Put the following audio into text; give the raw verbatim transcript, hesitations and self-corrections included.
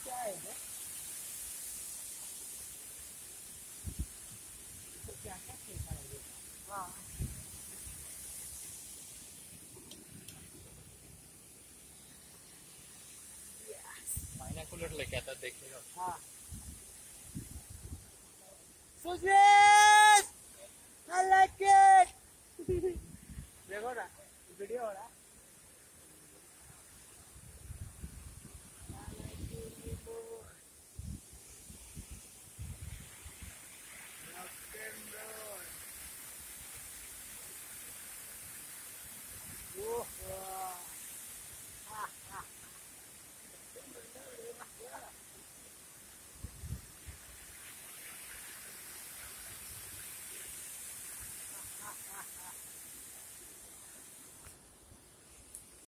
क्या है ये? तो क्या क्या खेलता है ये? हाँ बाइनोकुलर लेके आता देखेगा। हाँ सुजय